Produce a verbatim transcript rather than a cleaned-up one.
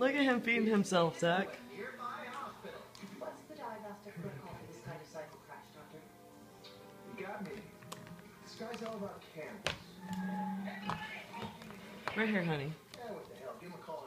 Look at him feeding himself, Zach. What's the diagnostic protocol for this kind of cycle crash, Doctor? You got me. This guy's all about cannabis. Right here, honey. Yeah, what the hell? Give him a call